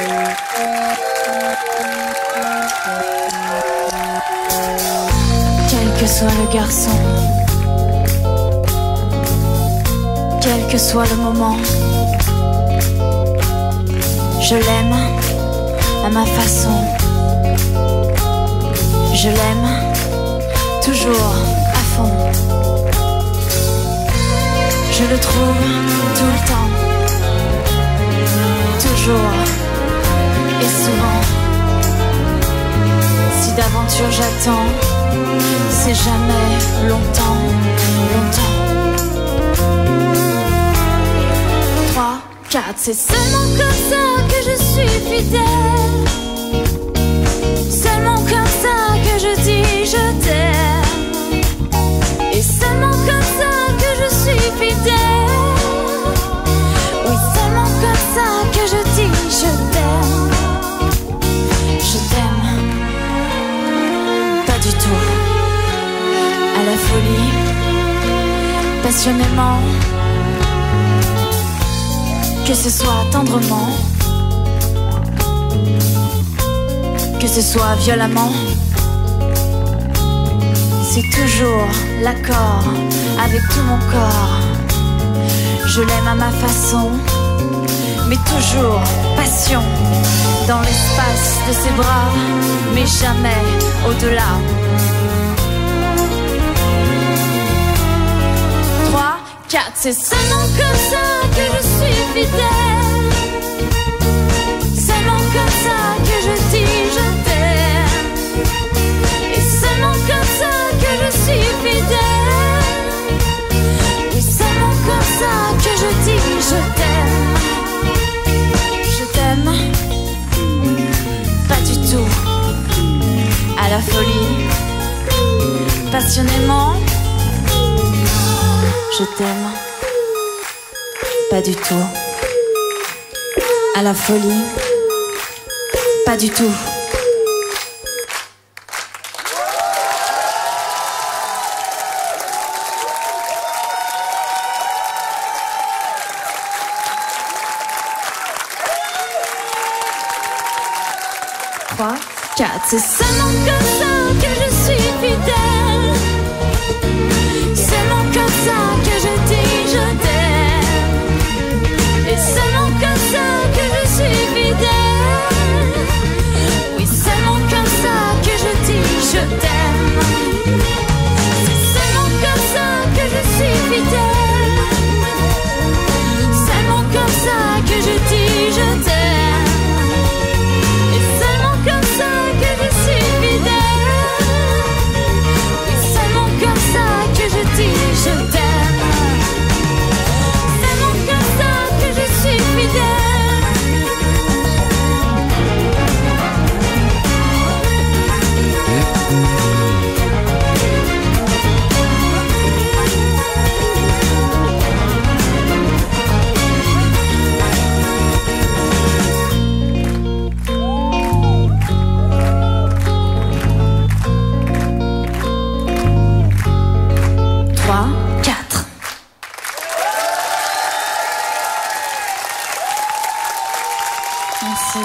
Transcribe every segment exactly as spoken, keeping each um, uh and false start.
Quel que soit le garçon, quel que soit le moment, je l'aime à ma façon. Je l'aime toujours à fond. Je le trouve tout le temps, toujours et souvent. Si d'aventure j'attends, c'est jamais longtemps, longtemps. Trois, quatre, c'est seulement comme ça que je suis fidèle. Seulement comme ça que je dis je t'aime. Et seulement comme ça que je suis fidèle. Oui, seulement comme ça que je dis je t'aime. Je t'aime. Pas du tout. À la folie. Passionnément. Que ce soit tendrement. Que ce soit violemment. C'est toujours l'accord avec tout mon corps. Je l'aime à ma façon, mais toujours passion. Dans l'espace de ses bras, mais jamais au-delà. Trois, quatre, c'est seulement comme ça que je suis fidèle. Seulement comme ça que je dis je t'aime. Et seulement comme ça que je suis fidèle. Oui, seulement comme ça que je dis je t'aime. Je t'aime. Pas du tout. À la folie. Passionnément. Je t'aime. Pas du tout. À la folie. Pas du tout. Trois, quatre, c'est seulement comme ça que je suis fidèle. Seulement comme ça que je dis je t'aime. Et seulement comme ça que je suis fidèle. Oui, seulement comme ça que je dis je t'aime. C'est seulement comme ça que je suis fidèle. Seulement comme ça que je dis je t'aime. Et seulement comme ça que je suis fidèle. Oui, seulement comme ça que je dis je t'aime. Seulement comme ça que je suis fidèle. Trois, quatre. Merci.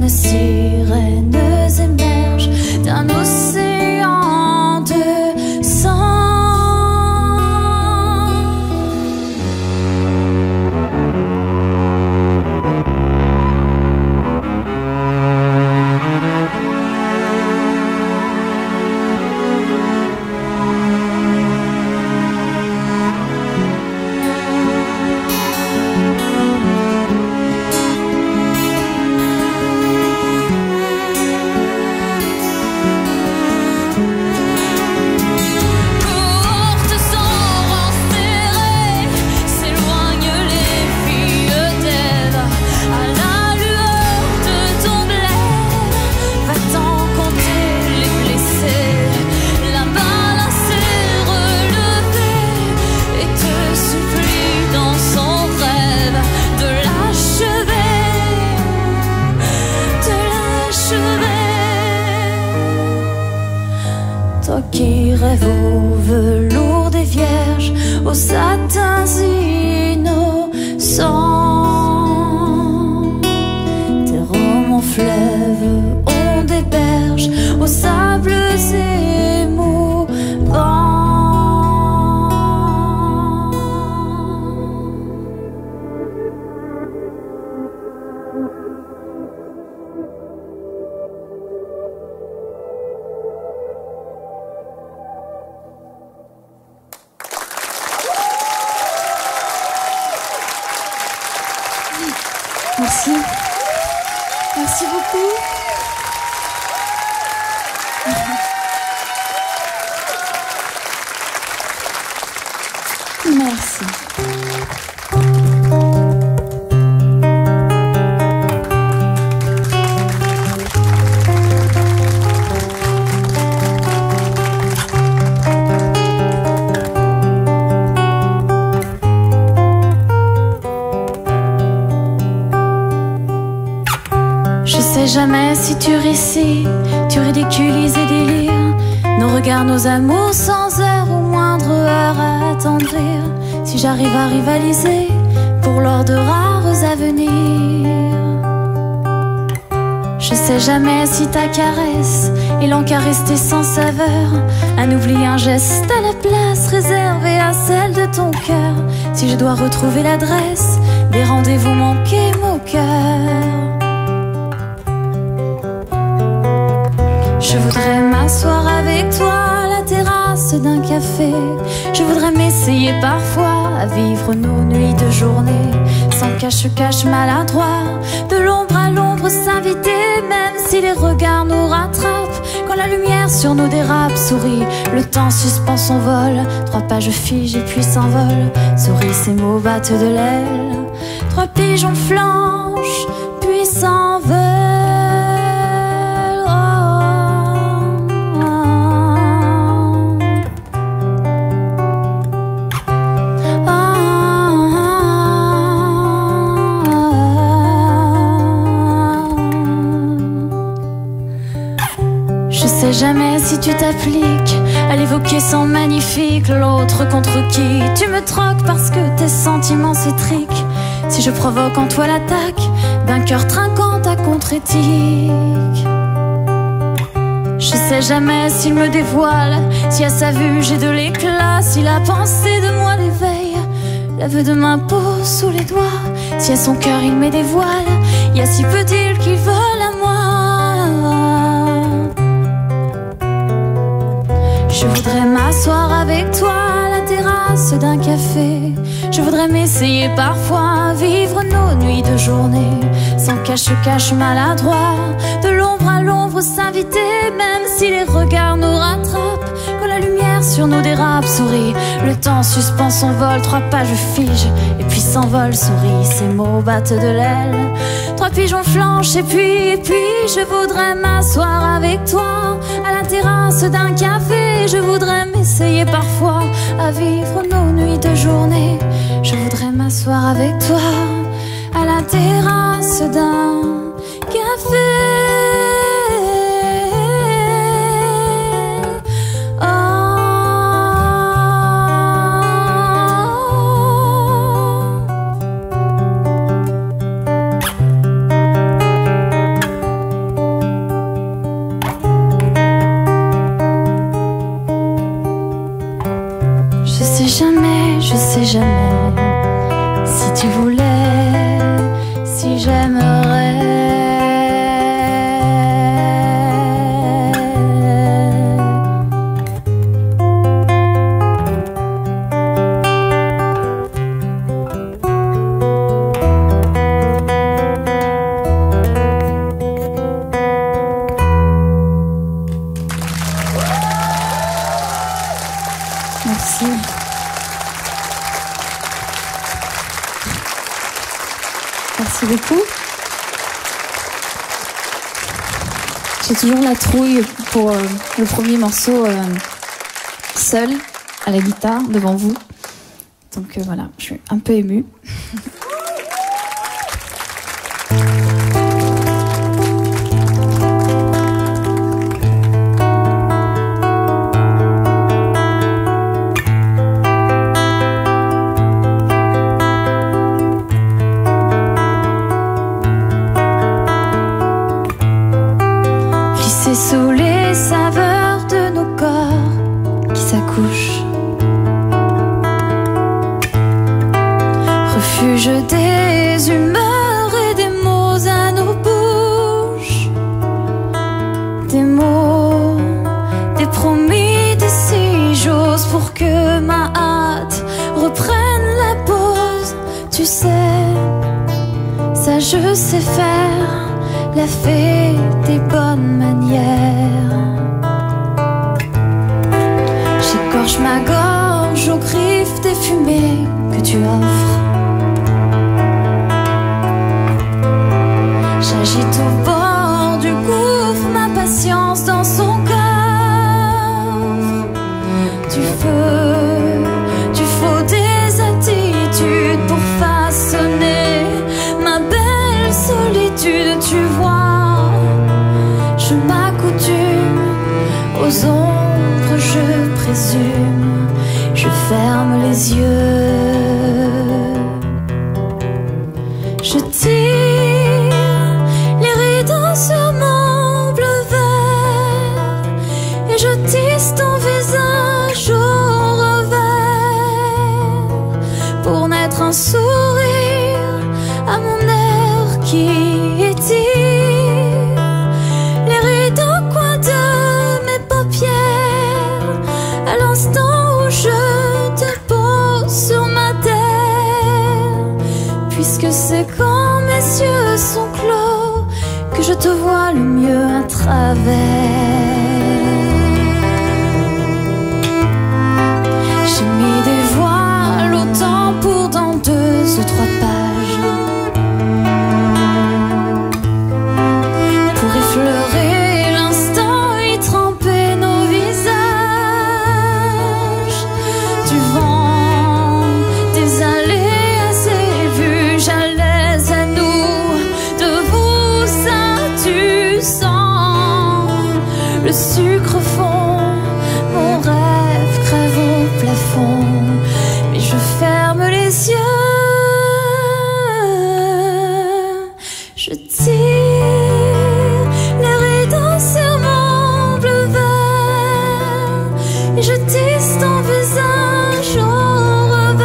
jeunes sirènes émergent d'un océan de sang. Toi qui rêves au velours des vierges, aux satins innocents, tes romans fleuves ont des berges, aux sables émouvants. Merci. Merci beaucoup. Merci. Je sais jamais si tu ris ici, tu ridiculises et délires nos regards, nos amours sans heure ou moindre heure à attendrir. Si j'arrive à rivaliser pour l'or de rares avenirs. Je sais jamais si ta caresse est l'encas resté sans saveur, un oubli, un geste à la place réservée à celle de ton cœur. Si je dois retrouver l'adresse des rendez-vous manqués, mon cœur. Je voudrais m'asseoir avec toi à la terrasse d'un café. Je voudrais m'essayer parfois à vivre nos nuits de journée, sans cache-cache maladroit, de l'ombre à l'ombre s'inviter, même si les regards nous rattrapent. Quand la lumière sur nous dérape, souris, le temps suspend son vol. Trois pages figent et puis s'envolent. Souris, ces mots battent de l'aile. Trois pigeons flanchent, puis s'envolent. Je sais jamais si tu t'appliques à l'évoquer sans magnifique l'autre contre qui tu me troques parce que tes sentiments s'étriquent. Si je provoque en toi l'attaque d'un cœur trinquant à contre-éthique. Je sais jamais s'il me dévoile, si à sa vue j'ai de l'éclat, si la pensée de moi l'éveille, l'aveu de ma peau sous les doigts. Si à son cœur il met des voiles, y a si peu d'îles qui volent à moi. Je voudrais m'asseoir avec toi à la terrasse d'un café. Je voudrais m'essayer parfois à vivre nos nuits de journée, sans cache-cache maladroit, de l'ombre à l'ombre s'inviter, même si les regards nous rattrapent. Quand la lumière sur nous dérape, souris, le temps suspend son vol. Trois pages figent et puis s'envolent, souris, ces mots battent de l'aile. Trois pigeons flanchent et puis, et puis je voudrais m'asseoir avec toi à la terrasse d'un café. Je voudrais m'essayer parfois à vivre nos nuits de journée. Je voudrais m'asseoir avec toi à la terrasse d'un café. J'ai toujours la trouille pour euh, le premier morceau euh, seul à la guitare devant vous. Donc euh, voilà, je suis un peu émue. Sous les saveurs de nos corps qui s'accouchent, refuge des humeurs et des mots à nos bouches, des mots, des promis, des si j'ose pour que ma hâte reprenne la pause. Tu sais, ça je sais faire, la fée des bonnes manières. J'écorche ma gorge aux griffes des fumées que tu offres. J'agite au bord du gouffre ma patience dans son coffre. Du feu, du faux, des attitudes pour façonner ma belle solitude. Tu vois, je m'accoutume aux ombres, je présume, je ferme les yeux. Je tire les rideaux sur mon bleu vert et je tisse ton visage au revers pour n'être un sourire à mon air qui étire les rides au coin de mes paupières à l'instant où je te pose sur ma terre, puisque c'est quand mes yeux sont clos que je te vois le mieux à travers. J'ai mis des voiles autant pour dans deux ou trois pages pour effleurer l'instant et tremper nos visages. Du vent, des aléas et vues à l'aise à nous, de vous ça tu sens. Le sucre fond, mon rêve crève au plafond, mais je ferme les yeux. Je tire les rideaux sur mon bleu vert et je tisse ton visage au revers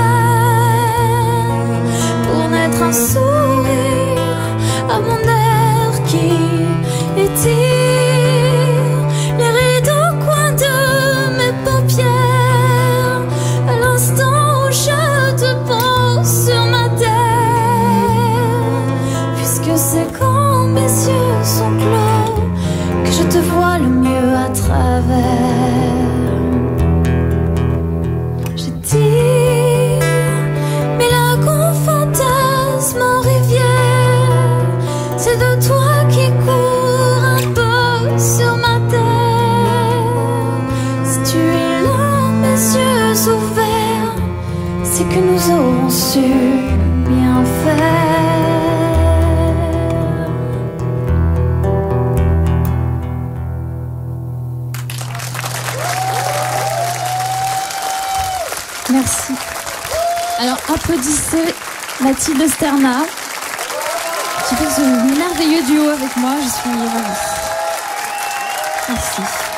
pour n'être un sourire à mon air qui étire les rideaux au coin de mes paupières à l'instant où je te pose sur ma terre, puisque c'est quand mes yeux sont clos que je te vois le mieux à travers. Je tire mes lagons fantasmes en rivière, c'est de toi qui court un peu sur ma terre. Si tu es là, mes yeux ouverts, c'est que nous aurons su bien faire. Merci. Alors applaudissez Mathilde Sterna qui fait ce merveilleux duo avec moi. Je suis ravie. Merci.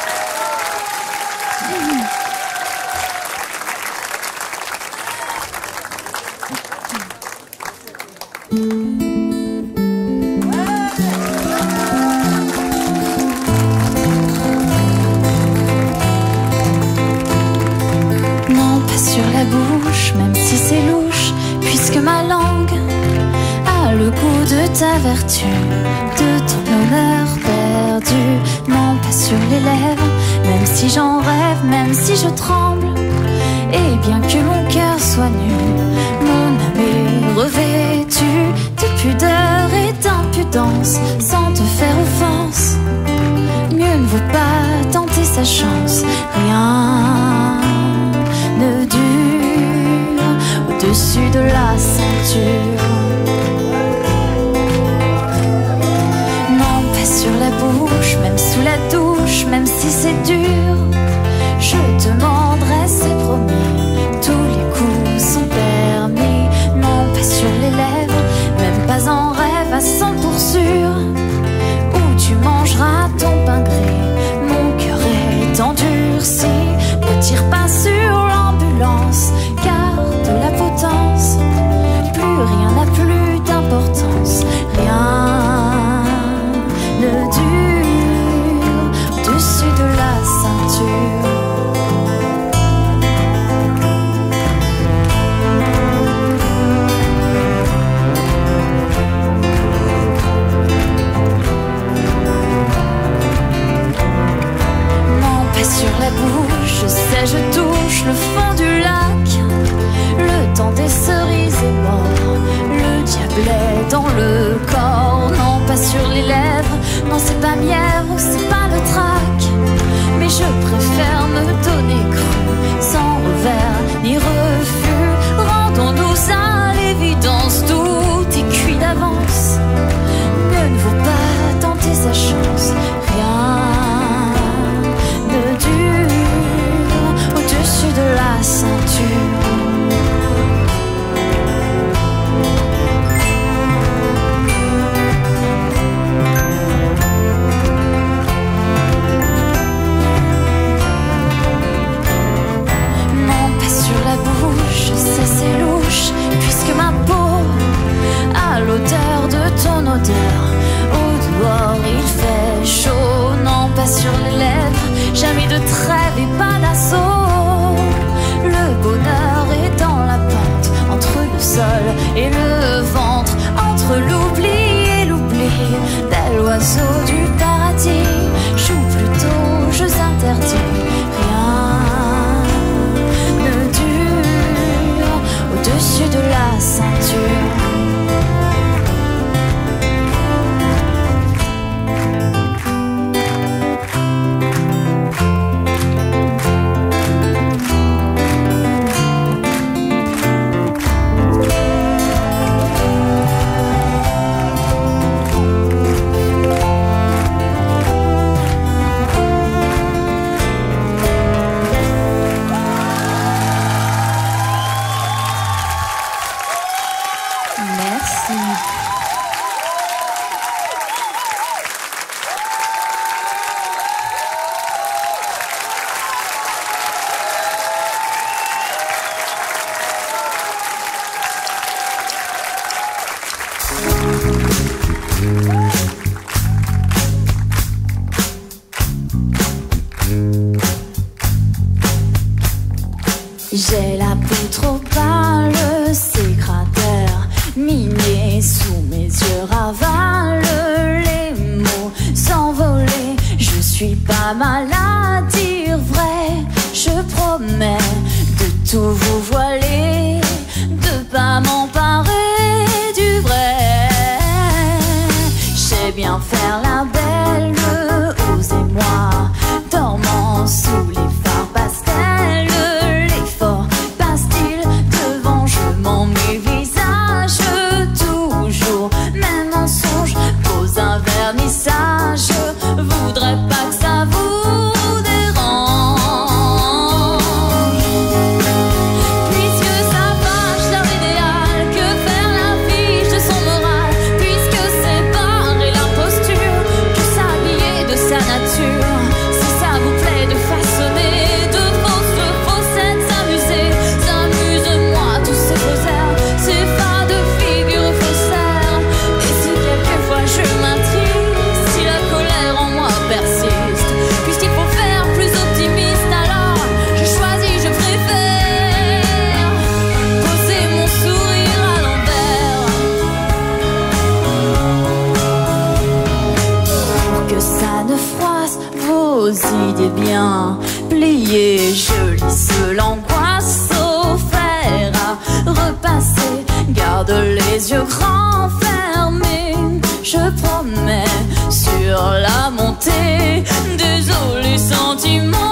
Non, pas sur la bouche, même si c'est louche, puisque ma langue a le goût de ta vertu, de ton honneur perdu. Non, pas sur les lèvres, même si j'en rêve, même si je tremble, et bien que mon cœur soit nu, mon âme est revêtue de pudeur et d'impudence, sans te faire offense. chance, rien ne dure au-dessus de la ceinture. Non, pas sur la bouche, même sous la douche, même si c'est dur, je te mordrai, c'est promis, tous les coups sont permis. Non, pas sur les lèvres, même pas en rêve à cent pour sûr, où tu mangeras ton pain gris. Mon cœur est endurci, ne tire pas sur l'ambulance, car de la potence, plus rien n'a plus d'importance. Rien ne dure au-dessus de la ceinture. Sur la bouche, je sais, je touche le fond du lac. Le temps des cerises est mort, le diable est dans le corps. Non, pas sur les lèvres, non c'est pas mièvre, c'est pas le trac. Mais je préfère me donner cru, sans revers ni refus. Rendons-nous à l'évidence, tout est cuit d'avance. Mieux ne vaut pas tenter sa chance, rien ne dure au-dessus de la ceinture. Non, pas sur la bouche, je sais c'est louche, puisque ma peau a l'odeur de ton odeur. Au dehors il fait chaud, non pas sur les lèvres, jamais de trêve et pas d'assaut. Le bonheur est dans la pente, entre le sol et le ventre, entre l'oubli et l'oubli. Bel oiseau du paradis, joue plutôt jeux interdits. Rien ne dure au-dessus de la ceinture. J'ai la peau trop pâle, ces cratères minés sous mes yeux ravalent les mots s'envoler. Je suis pas mal à dire vrai, je promets de tout vous voiler, de pas m'emparer du vrai. J'ai bien faire la belle, osez-moi, dormant sous les phares pastels. Mes visages, toujours même mensonge, pose un vernissage, voudrais pas que ça vous dérange. Puisque ça fâche leur idéal, que faire l'affiche de son moral, puisque c'est barrer l'imposture, que s'habiller de sa nature. Si ça vous plaît de façonner de fausses faussettes, s'amuser, s'amuse-moi tous ces faux airs. C'est pas de figure faussaire. Et si quelquefois je m'intrigue, si la colère en moi persiste, puisqu'il faut faire plus optimiste, alors je choisis, je préfère poser mon sourire à l'envers, pour que ça ne froisse vos idées bien pliées. Je lisse l'angoisse au fer à repasser, garde les yeux grands fermés, je promets sur la montée. Désolé, sentiments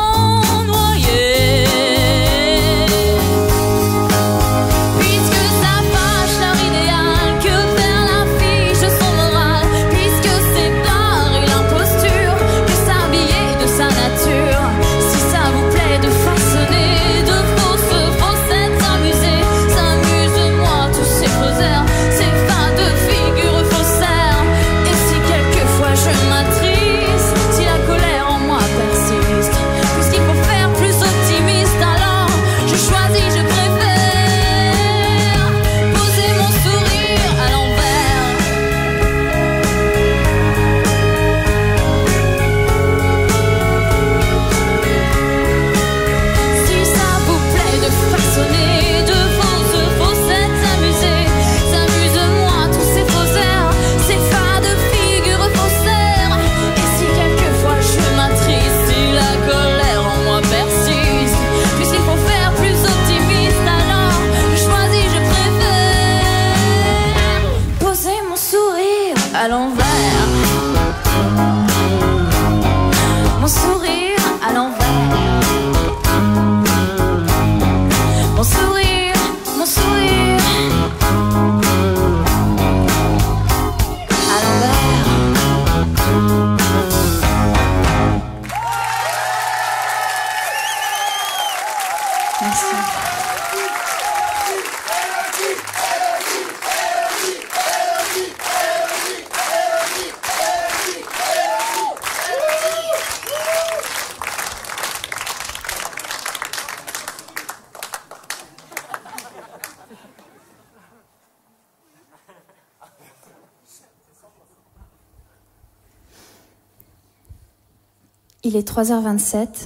Il est trois heures vingt-sept.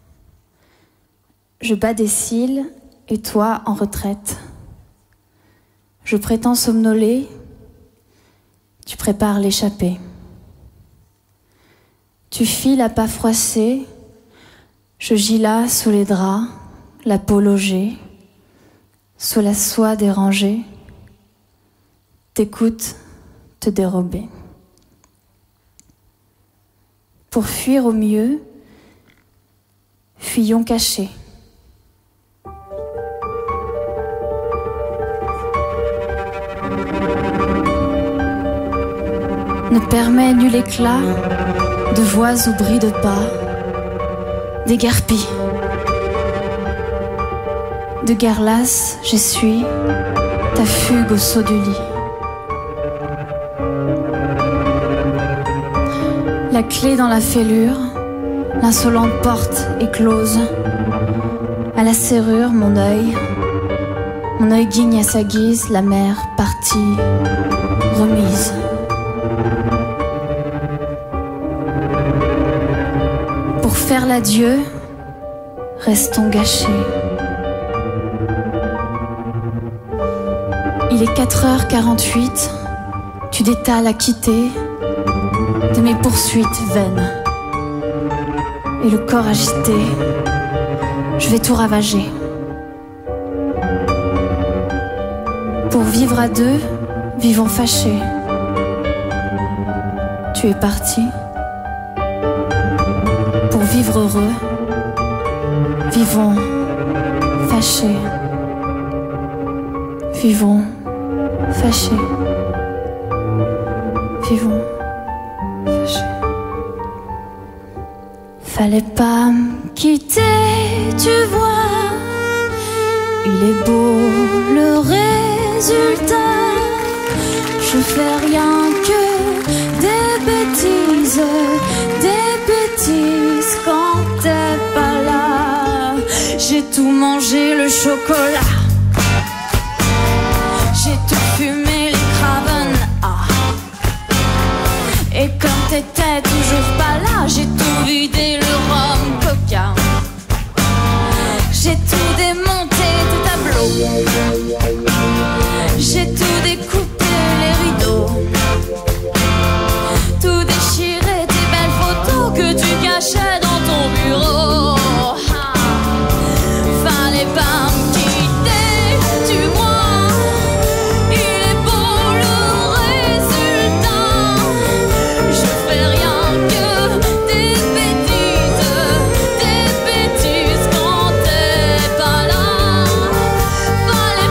Je bats des cils et toi en retraite. Je prétends somnoler, tu prépares l'échappée. Tu files à pas froissés, je gis là sous les draps, la peau logée, sous la soie dérangée. T'écoutes te dérober. Pour fuir au mieux, fuyons cachés. Ne permet nul éclat de voix ou bruit de pas, déguerpis. De guerre lasse, j'essuie ta fugue au saut du lit. La clé dans la fêlure, l'insolente porte éclose. À la serrure, mon œil, mon œil guigne à sa guise la mer partie, remise. Pour faire l'adieu, restons gâchés. Il est quatre heures quarante-huit, tu détales à quitter de mes poursuites vaines. Et le corps agité, je vais tout ravager. Pour vivre à deux, vivons fâchés. Tu es parti. Pour vivre heureux, vivons fâchés. Vivons fâchés. Vivons fâchés. Fallait pas me quitter, tu vois. Il est beau le résultat. Je fais rien que des bêtises, des bêtises quand t'es pas là. J'ai tout mangé le chocolat. J'ai tout fumé les craven. Ah. Et comme t'étais toujours pas là, j'ai tout vidé le rhum coca. J'ai tout démonté tes tableaux. J'ai tout découpé les rideaux. Tout déchiré tes belles photos que tu cachais dans ton bureau. Ah. Fallait pas me quitter, tu vois. Il est beau le résultat. Je fais rien que des bêtises, des bêtises quand t'es pas là. Fallait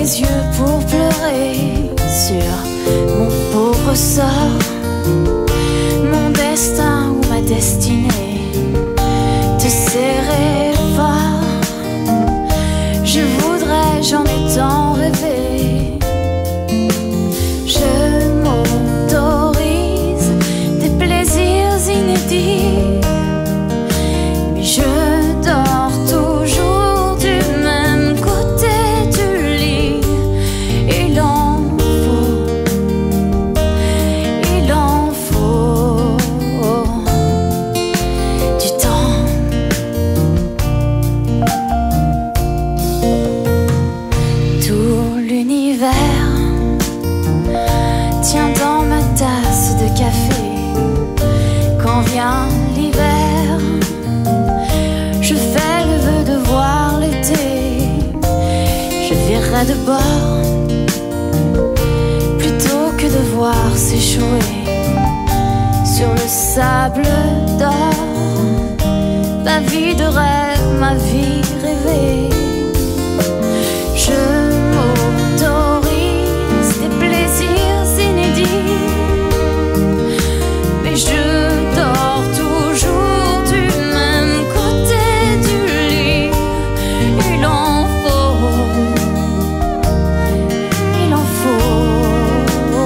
mes yeux pour pleurer sur mon pauvre sort, mon destin ou ma destinée. Te serrer fort, je voudrais, j'en ai tant rêvé. Je m'autorise des plaisirs inédits, mais je dors toujours du même côté du lit. Il en faut, il en faut du temps. Tout l'univers tient dans ma tasse de café. Quand vient l'hiver, je fais le vœu de voir l'été. Je virerai de bord plutôt que de voir s'échouer sur le sable d'or ma vie de rêve, ma vie rêvée. Je m'autorise des plaisirs inédits, mais je dors toujours du même côté du lit. Il en faut, il en faut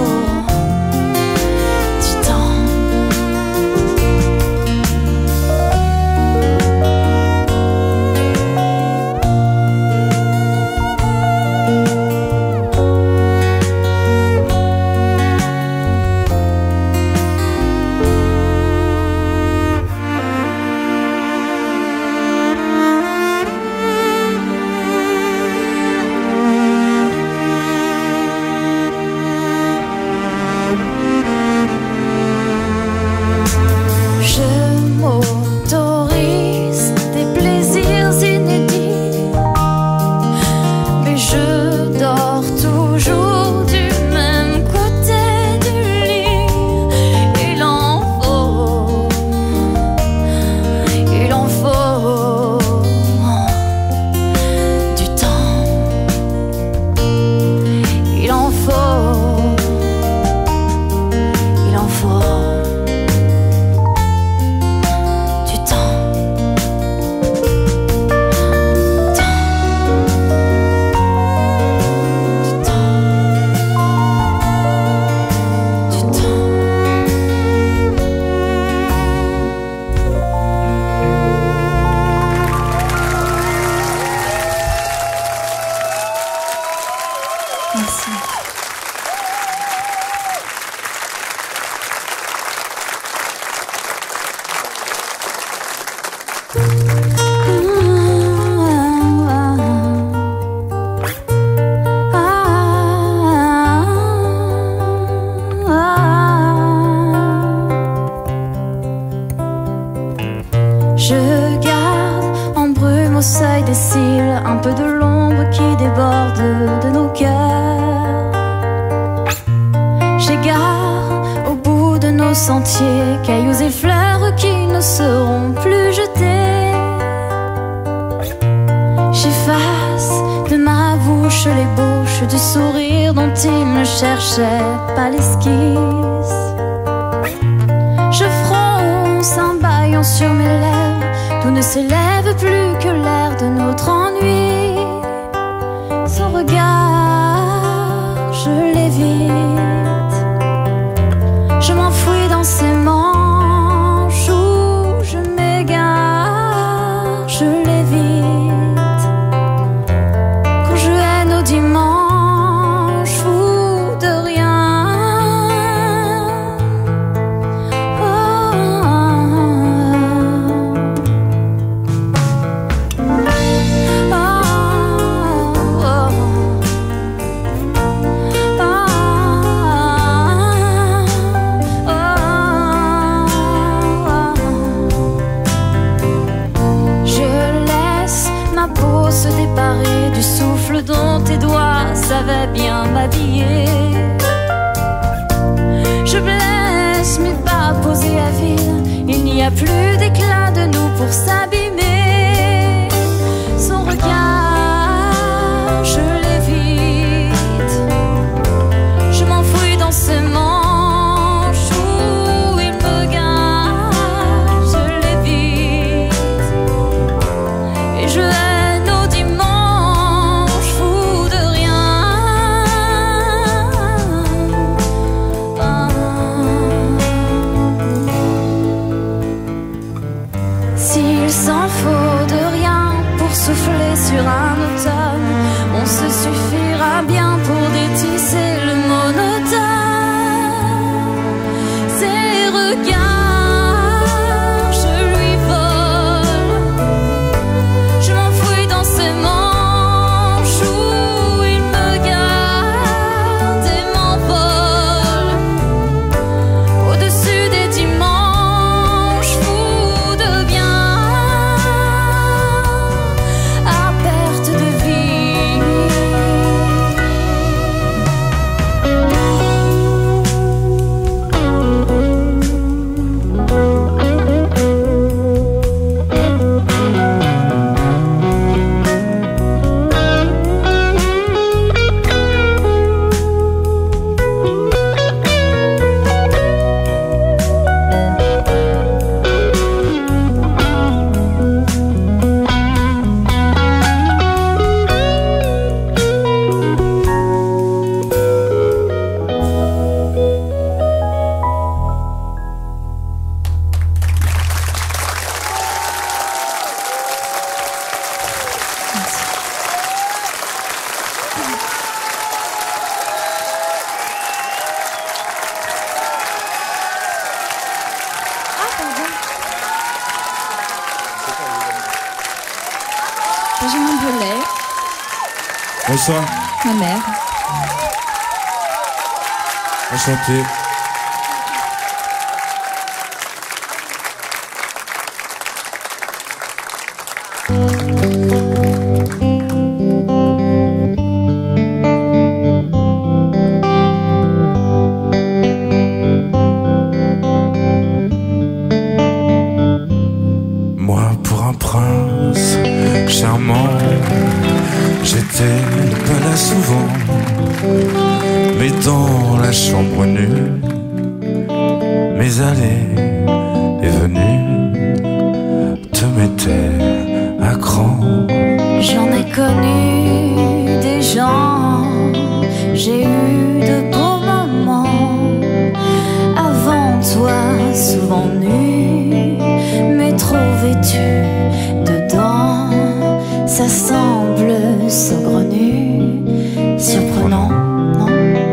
du temps. Je m'autorise des plaisirs inédits, mais je dors toujours du même côté du lit. Il en faut, il en faut du temps. Il en faut, il en faut du temps. Du temps. Du temps. Merci. Je garde en brume au seuil des cils un peu de l'ombre qui déborde de nos cœurs. J'égare au bout de nos sentiers cailloux et fleurs qui ne seront plus jetés. J'efface de ma bouche les bouches du sourire dont il ne cherchait pas l'esquisse. Je fronce un bâillon sur mes lèvres d'où ne s'élève plus que l'air de notre ennui. Son regard, je l'évite. Je m'enfuis dans ses manches où je m'égare, je l'évite. Quand je hais nos dimanches fous de rien. Se déparer du souffle dont tes doigts savaient bien m'habiller. Je blesse mes pas posés à vide, il n'y a plus d'éclat de nous pour s'abîmer. Son regard, je l'évite. Benjamin Biolay. Bonsoir. Ma mère. Enchanté. Moi pour un prince charmant, j'étais pas là souvent, mais dans la chambre nue, mes allées et venues te mettaient à cran. J'en ai connu des gens, j'ai eu de beaux moments. Avant toi, souvent nu, mais trop vêtu dedans. Ça semble saugrenu, surprenant, non?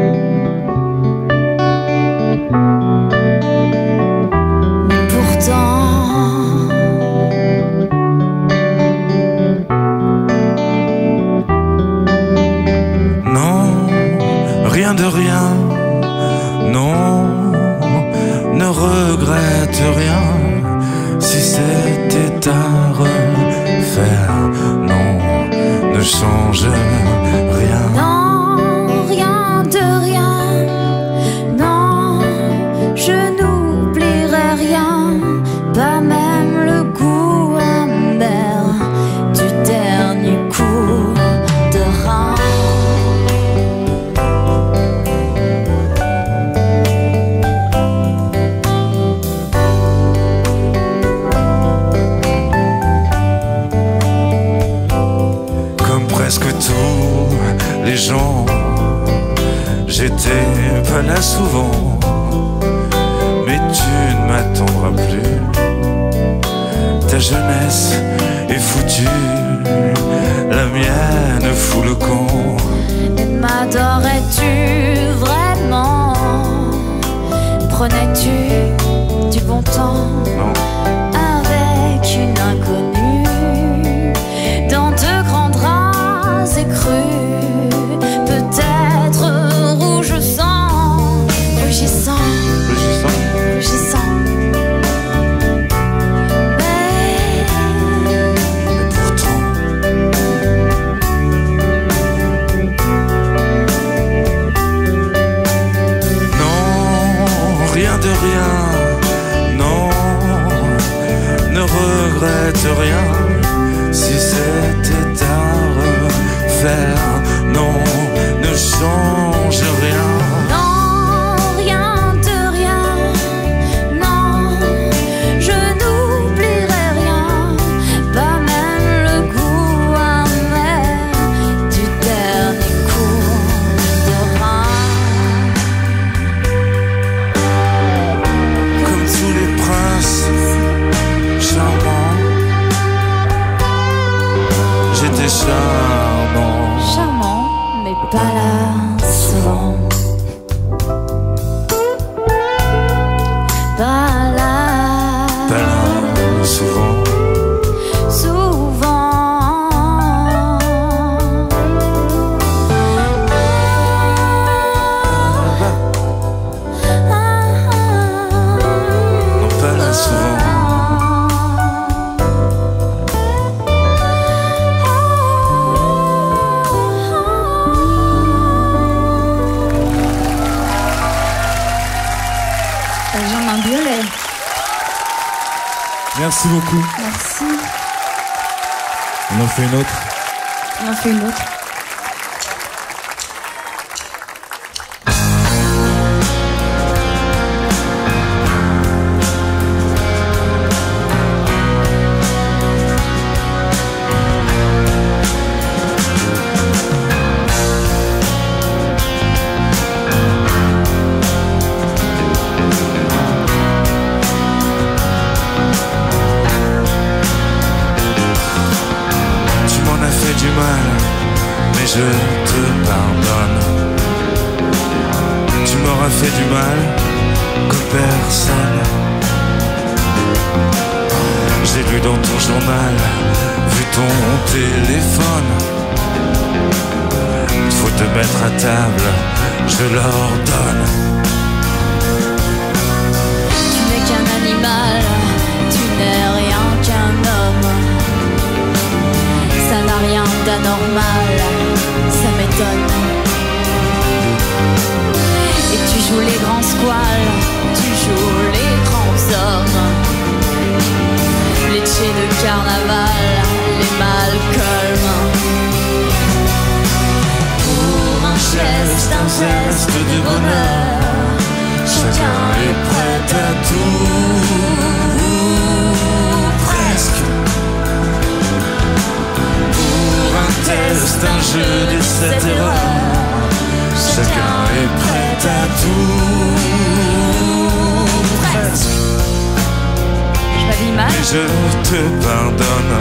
Mais pourtant, Non, rien de rien, non, ne regrette rien. Si c'était à refaire, non, ne change rien. non, rien de rien, non, je n'oublierai rien, pas même le goût amer du dernier coup de rein. Comme presque tous les gens, j'étais pas là souvent, mais tu ne m'attendras plus. Ta jeunesse est foutue, la mienne fout le camp. M'adorais-tu vraiment? Prenais-tu du bon temps Non, avec une inconnue dans de grands draps écrus, peut-être rouge sang, rugissant, rugissant. rugissant. Mais Et pourtant, non, rien de rien, non, ne regrette rien. Si c'était à refaire, non, ne change rien. non, rien de rien, non, je n'oublierai rien, pas même le goût amer du dernier coup de rein. Comme tous les princes charmants, j'étais charmant. Charmant, mais pas là souvent. Pas là, Pas là souvent. souvent. Non, pas là souvent. Benjamin Biolay. Merci beaucoup. Merci. On en fait une autre. On en fait une autre. Tu m'en as fait du mal, mais je te pardonne. Tu m'auras fait du mal comme personne. J'ai lu dans ton journal, vu ton téléphone. Faut te mettre à table, je l'ordonne. Tu n'es qu'un animal, tu n'es rien qu'un homme. Ça n'a rien d'anormal, ça m'étonne. Et tu joues les grands squales, tu joues les grands hommes. Les tchés de carnaval, les Malcolm. Pour un geste, un geste de bonheur, chacun est prêt à tout, presque. Pour un test, un jeu de cette erreur, chacun est prêt à tout, presque. Je m'habille mal. Mais je te pardonne.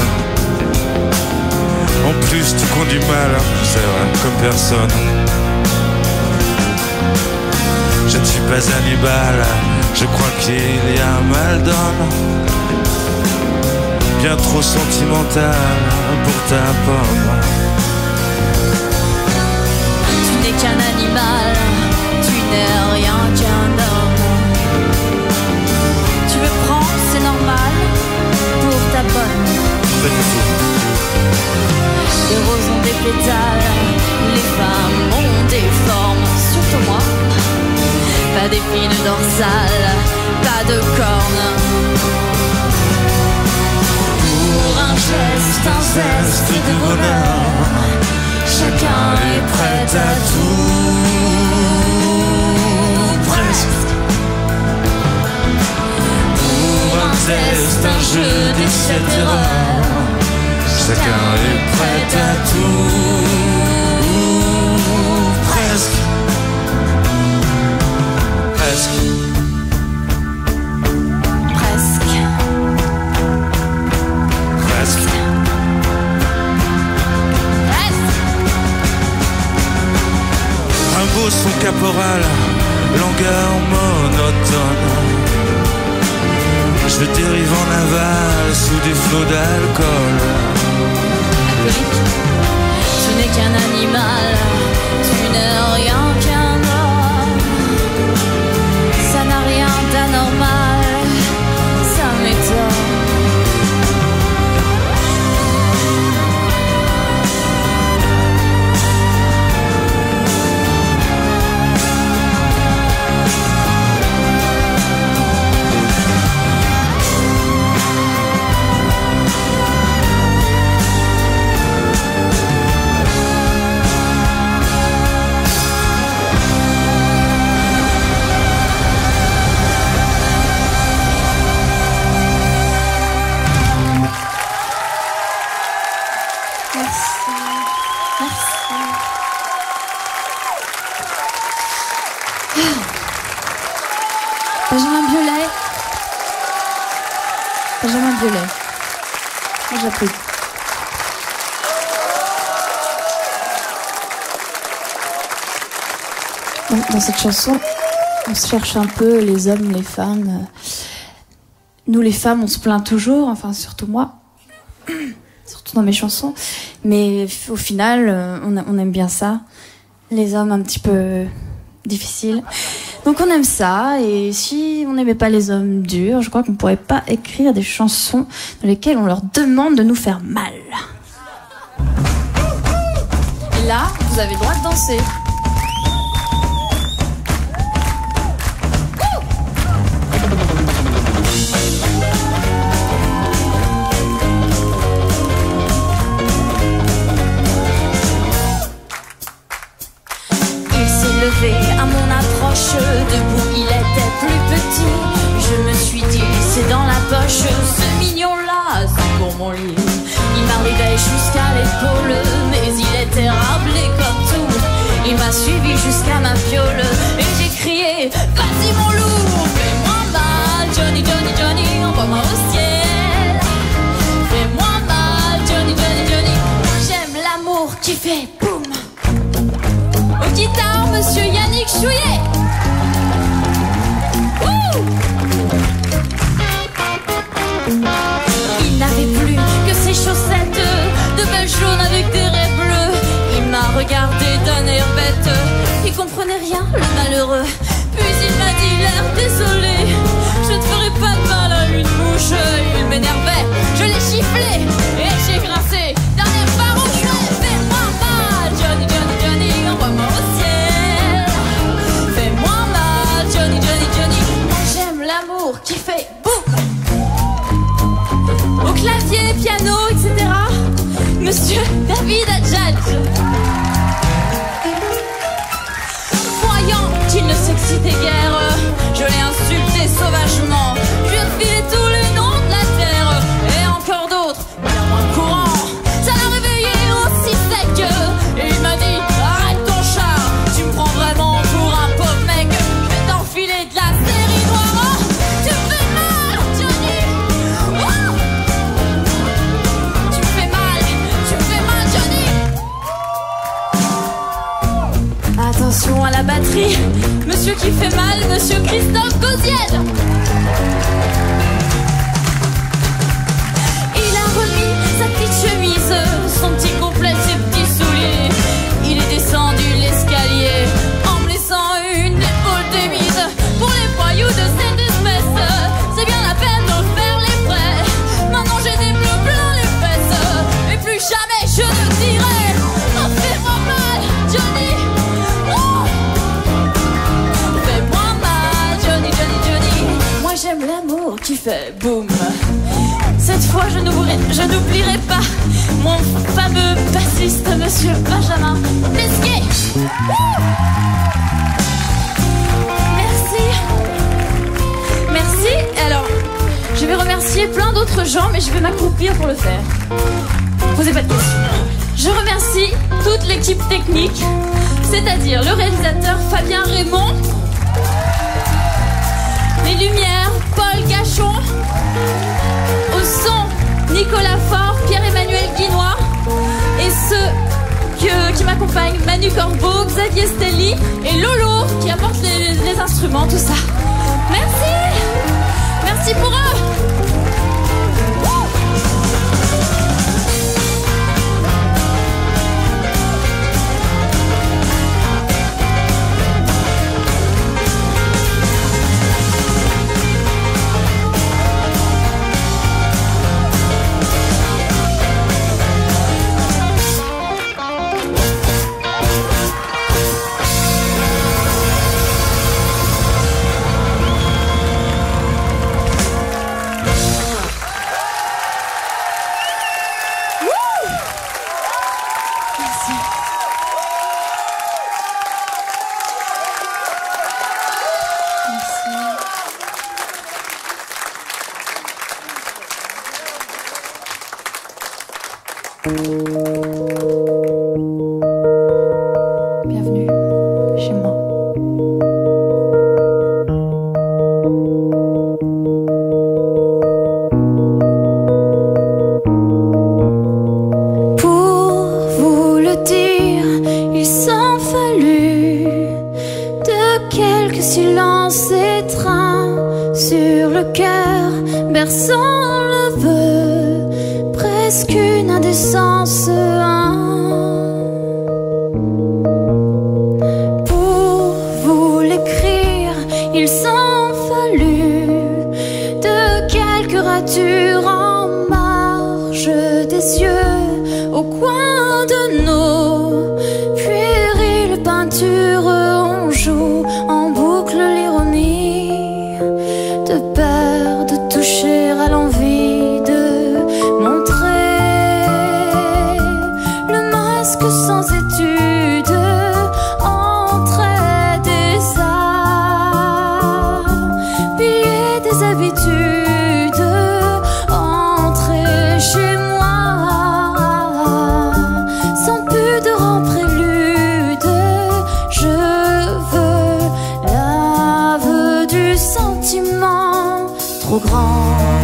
En plus tu conduis mal, c'est vrai, comme personne. Je ne suis pas Hannibal, je crois qu'il y a mal d'homme. Bien trop sentimental pour ta pomme. Tu n'es qu'un animal, tu n'es rien qu'un homme. Tu me prends, c'est normal, pour ta bonne. Pas du tout. Les roses ont des pétales, les femmes ont des formes, surtout moi. Pas d'épines dorsales, pas de cornes. Pour un geste, un geste de bonheur, chacun est prêt à tout, presque. Pour un test, un jeu de cette erreur, chacun est prêt à tout, presque. Presque. Presque. Presque. Presque. Un beau son caporal, longueur monotone. Je dérive en aval sous des flots d'alcool. Tu n'es qu'un animal, tu n'es rien qu'un homme. Ça n'a rien d'anormal, ça m'étonne. Benjamin Biolay. Benjamin Biolay. Moi j'applaudis. Dans, dans cette chanson, on se cherche un peu, les hommes, les femmes. Nous les femmes, on se plaint toujours, enfin surtout moi, surtout dans mes chansons. Mais au final, on, on aime bien ça. Les hommes un petit peu difficiles. Donc on aime ça, et si on n'aimait pas les hommes durs, je crois qu'on ne pourrait pas écrire des chansons dans lesquelles on leur demande de nous faire mal. Et là, vous avez le droit de danser. À mon approche, debout il était plus petit. Je me suis dit, c'est dans la poche, ce mignon-là, c'est pour mon lit. Il m'arrivait jusqu'à l'épaule, mais il était rablé comme tout. Il m'a suivi jusqu'à ma fiole, et j'ai crié, vas-y mon loup, fais-moi mal, Johnny, Johnny, Johnny, envoie-moi au ciel. Fais-moi mal, Johnny, Johnny, Johnny, j'aime l'amour qui fait boum. Au guitare, monsieur Yannick Chouillet. Ouh. Il n'avait plus que ses chaussettes ne s'excitait guère. Je l'ai insulté sauvagement, je lui ai filé tous les noms de la terre. Et encore d'autres, bien moins courants. Ça l'a réveillé aussi sec. Et il m'a dit, arrête ton char, tu me prends vraiment pour un pauvre mec. Je vais t'enfiler de la série noire. Tu me fais mal, Johnny. Oh, tu me fais mal, tu me fais mal, Johnny. Attention à la batterie, monsieur qui fait mal, monsieur Christophe Gauzienne. Il a remis sa petite chemise, son petit complet, ses petits souliers. Il est descendu l'escalier en me laissant une épaule démise. Pour les voyous de cette espèce, c'est bien la peine de faire les frais. Maintenant j'ai des bleus plein les fesses, et plus jamais je ne dirai oh, fais-moi mal, Johnny. Oh, fais-moi mal, Johnny, Johnny, Johnny. Moi j'aime l'amour qui fait boum. Cette fois je n'oublierai, je n'oublierai pas mon fameux bassiste, monsieur Benjamin Lesquet. Merci. Merci. Alors, je vais remercier plein d'autres gens, mais je vais m'accroupir pour le faire. Posez pas de questions. Je remercie toute l'équipe technique, c'est-à-dire le réalisateur Fabien Raymond, les lumières Paul Gachon, au son Nicolas Faure, Pierre-Emmanuel Guinois, et ceux que, qui m'accompagnent, Manu Corbeau, Xavier Stelli et Lolo qui apportent les, les instruments, tout ça. Merci. Merci pour eux. Bienvenue chez moi. Pour vous le dire, il s'en fallut de quelques silences étreints sur le cœur, berçant le vœu, presque une indécence. Pour vous l'écrire, il s'en fallut de quelques ratures en marge des yeux, au coin de nos puériles peintures. On joue en boucle l'ironie, de peur de toucher à l'envie de montrer le masque sans étude, entrer des arts, piller des habitudes, entrer chez moi sans pudeur en prélude. Je veux l'aveu du sentiment trop grand.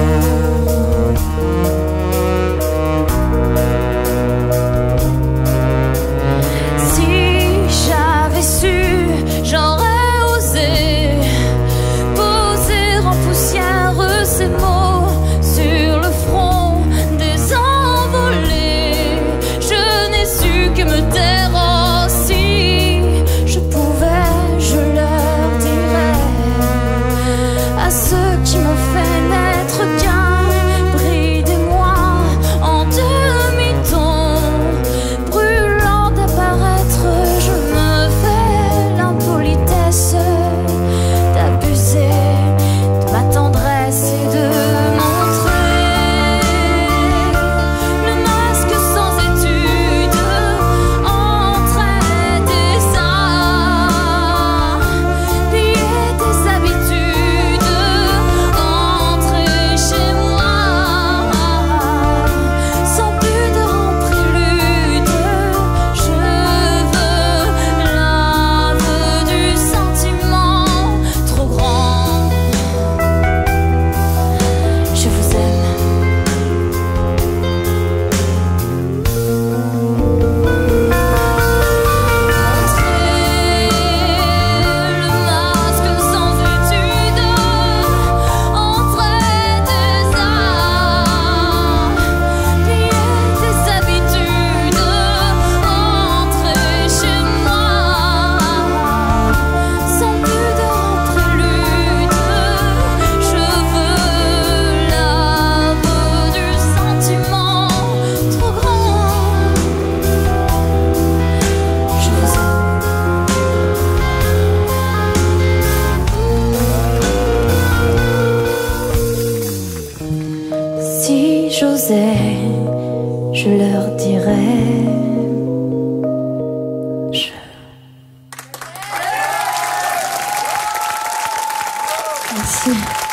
Si j'avais su, j'aurais osé poser en poussière ces mots sur le front des envolés. Je n'ai su que me taire. Oh, si je pouvais, je leur dirais à ceux qui m'ont fait naître qu'un bridez-moi Merci.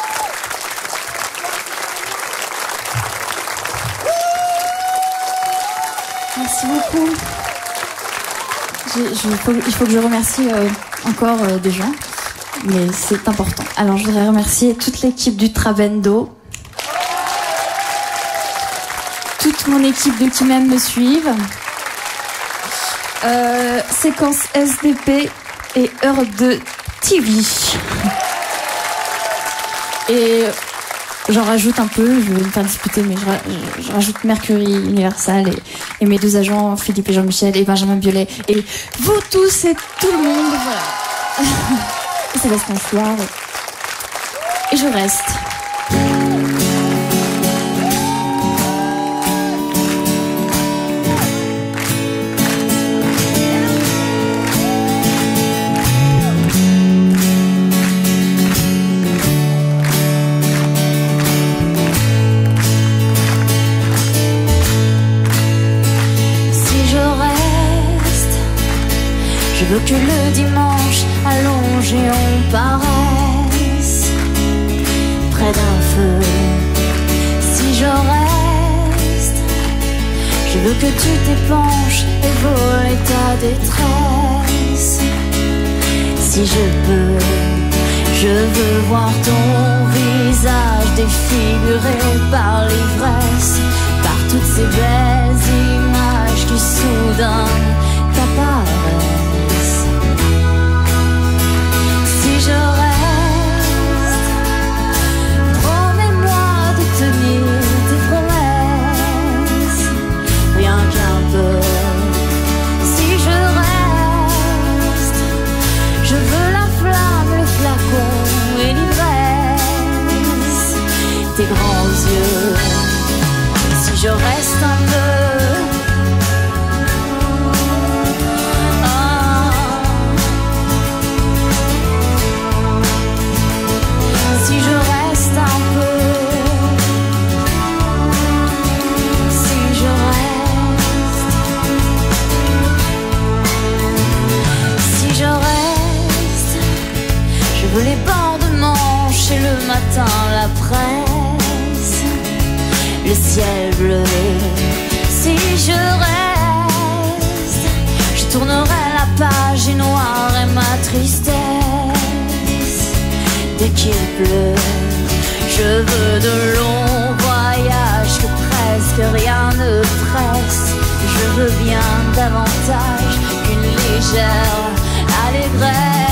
Merci beaucoup. Je, je, faut, il faut que je remercie euh, encore euh, des gens, mais c'est important. Alors je voudrais remercier toute l'équipe du Trabendo, toute mon équipe de qui m'aiment me suivent, euh, Séquence S D P et Heure de T V. Et j'en rajoute un peu, je vais me faire disputer, mais je, ra je, je rajoute Mercury Universal et, et mes deux agents, Philippe et Jean-Michel et Benjamin Biolay, et vous tous et tout le monde, voilà. Et Sébastien Soir. Et je reste. Je veux que le dimanche allongé on paraisse près d'un feu. Si je reste, je veux que tu t'épanches et voler ta détresse. Si je peux, je veux voir ton visage défiguré par l'ivresse, par toutes ces belles images qui soudain t'apparaissent. Je reste, promets-moi de tenir tes promesses, rien qu'un peu. Si je reste, je veux la flamme, le flacon et l'ivresse, tes grands yeux. Si je reste un peu. Les bords de Manche et le matin la presse, le ciel bleu. Si je reste, je tournerai la page et noierai ma tristesse. Dès qu'il pleut, je veux de longs voyages que presque rien ne presse. Je veux bien davantage qu'une légère allégresse.